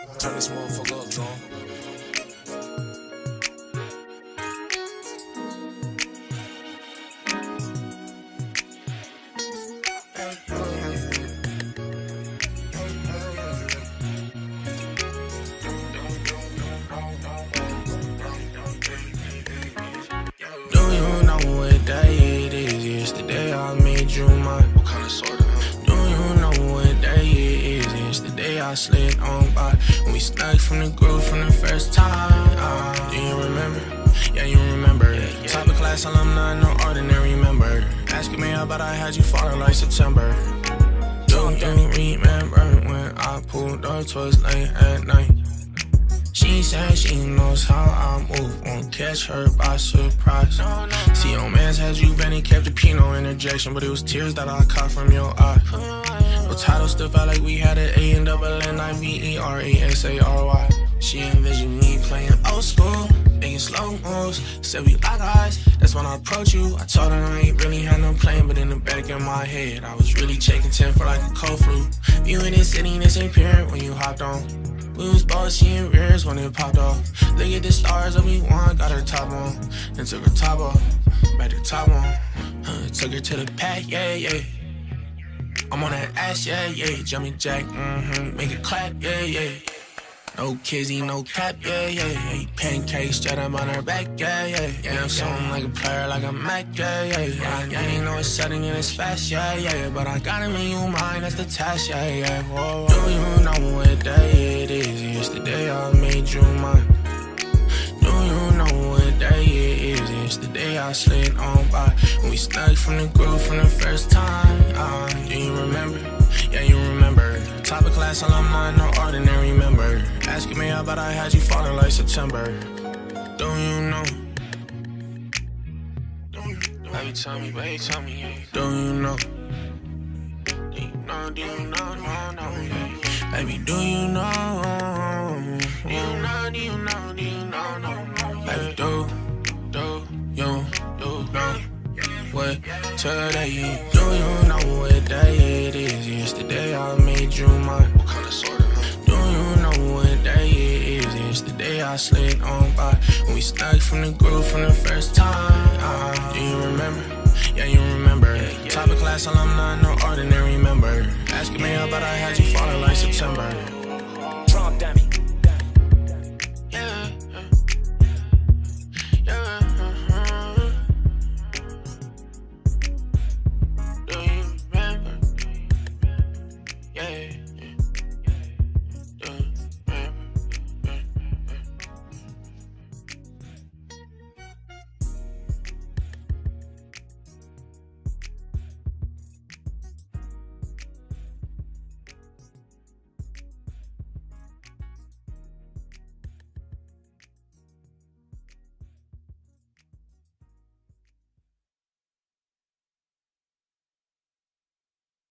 Turn this motherfucker up, drum. Do you know what day it is? Yesterday I made you mine. What kind of sort of? Do you know what day it is? Yesterday I slid on by. When we snuck from the groove from the first time. Do you remember? Yeah, you remember. Top of class alumni, no ordinary member. Asking me about I had you falling like September. Do you remember when I pulled up twas late at night? She said she knows how I move, won't catch her by surprise. See, your man's had you been and kept a Pinot interjection, but it was tears that I caught from your eye. The title still felt like we had an A-N-double-N-I-V-E-R-E-S-A-R-Y. She envisioned me playing old school, making slow moves, said we lock eyes. That's when I approached you. I told her I ain't really had no plan, but in the back of my head, I was really checking 10 for like a cold flu. You in this city, this ain't parent when you hopped on. We was both seeing rears when it popped off. Look at the stars that we won, got her top on. Then took her top off, back to top on. Took her to the pack, yeah, yeah. I'm on that ass, yeah, yeah. Jumping jack, make it clap, yeah, yeah. No kizzy, no cap, yeah, yeah, yeah. Pancakes straight up on her back, yeah, yeah. Yeah, I'm something like a player, like a Mac, yeah, yeah, yeah. I ain't know it's sudden and it's fast, yeah, yeah. But I got him in your mind, that's the task, yeah, yeah. Whoa, whoa. Do you know what day it is? Yesterday I made you mine. Do you know what day it is? Yesterday I slid on by. When we snuck from the groove from the first time. Do you remember? Yeah, you remember. Top of class alumni, no ordinary member. Asking me about I had you falling like September. Do you know? Baby, tell me, yeah. Do you know? Do you know, do you know, no, yeah. Baby, do you know? Do you know, do you know, do you know, no? Baby, do you know what today? Do you know what day it is? Yesterday I made you mine. What kind of sort of? Do you know what day it is? Yesterday I slid on by. When we snuck from the groove from the first time. Do you remember? Yeah, you remember. Top of class alumni, no ordinary member. Asking me about I had you falling like September.